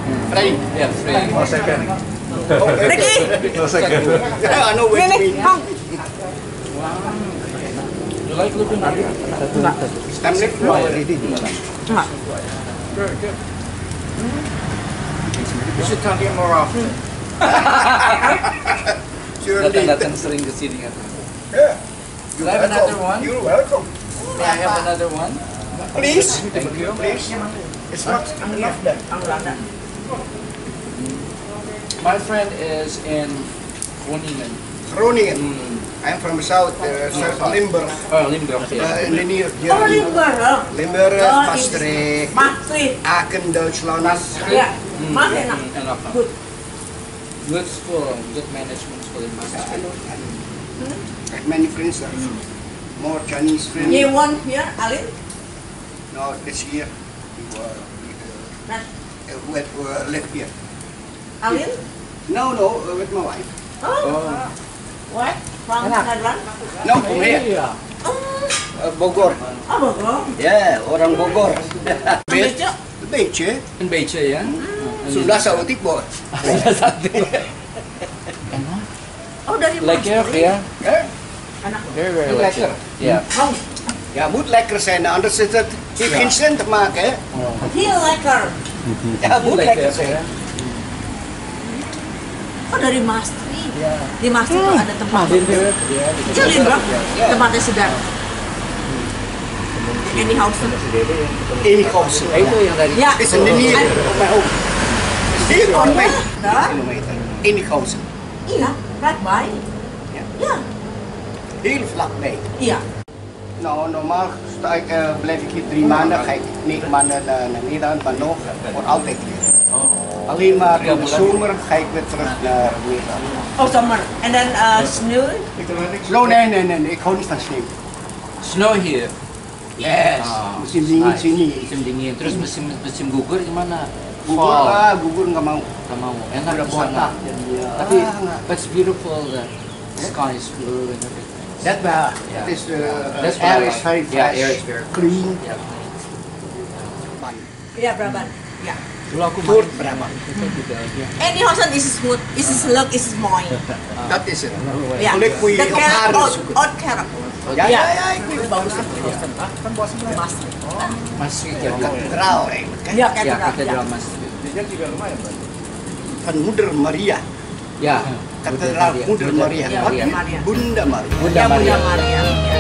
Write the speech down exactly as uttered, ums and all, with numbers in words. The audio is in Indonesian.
Ready? Yeah, ready. No second. Ricky, No second. I know where to Nih, be. Hong. You like looking at it? Enggak. Stamlet ready juga kan? Enggak. Very good. You should come here more often. Sure Datang-datang sering ke sini kan. Yeah. Do I have another one? You're welcome. May I have another one? Please. Thank you. Please. It's not enough there. Ang lada. My friend is in Groningen. Groningen. Mm. I'm from the south, uh, south Limburg. Oh, Limburg. Uh, Yeah. in the near Oh, Germany. Limburg. Oh. Limburg, Oh, Maastricht, Maastricht. Aachen, Duitsland. Ya, Mm. Mas enak. Enak. Good. Good school, good management school in I Maastricht. know, I know. I have many friends there. More Chinese friends. You want here, Alin? No, this year. We were, we, uh, Nah, uh, we uh, live here. Alin? No, no, uh, with my wife. Oh. What? From Thailand? No, from here. Oh, Uh, Bogor. oh Bogor. Yeah, orang Bogor. Beetje? Beetje. Een beetje ya. Sunda sa utik bo. Oh, dari Lekker Maastricht. ya. Eh? Enak. Very very Lekker. lekker. Ja. Hong, Ja, moet lekker zijn, anders is het heeft geen zin te maken. Hè? heel lekker. Ja, moet lekker zijn. ya. Oh, dari Maastricht. Ja. Di Maastricht tuh ada tempat. Kecil Limburg. Tempatnya segar. Anyhausen. Eenighausen. Itu yang tadi. Ya. Is in de nier op mijn hoofd. Hier op mij. Daar? Kilometer. Eenighausen. Iya, right by. Ja. Ja. Heel vlakbij. Iya. Nou, normaal sta ik, uh, blijf ik hier drie maanden, ga ik negen maanden naar, naar Nederland, maar nog voor altijd hier. Alleen maar in de zomer ga ik weer terug naar Nederland. Oh, summer. And then uh, snow. No, nee, nee, nee, nee, ik hou niet van sneeuw. Snow here. Yes, Ah, musim dingin nice. sini. Musim dingin. Terus musim musim gugur gimana? Gugur Fall. lah, gugur nggak mau. Nggak mau. Enak Udah di sana. botak jadinya. Tapi Ah, nggak. but it's beautiful. The sky is blue and everything. That well, Yeah. it is, uh, That's the what air I is like. very Yeah, fresh, air is very clean. Yeah. Iya, Braban. Ya. Dulu aku Fort main Brabant. itu juga. Anyhausen is good. Is leuk, is mooi. Dat is het. Ya. Oleh kui The op carrot, aarde oud, zoeken. oud carrot. Ja, Ja. ja, ja, ik weet Itu het. bagus. Maastricht. Masih ya. Kathedraal eigenlijk. Hè? Ya, Ya, katedral. katedral Ya. Maastricht. Van Moeder Maria. Ya. Kathedraal Moeder Maria. Ya, Wat? Moeder Maria. Bunda Maria. Bunda Ya, Maria. Bunda Maria. Ya.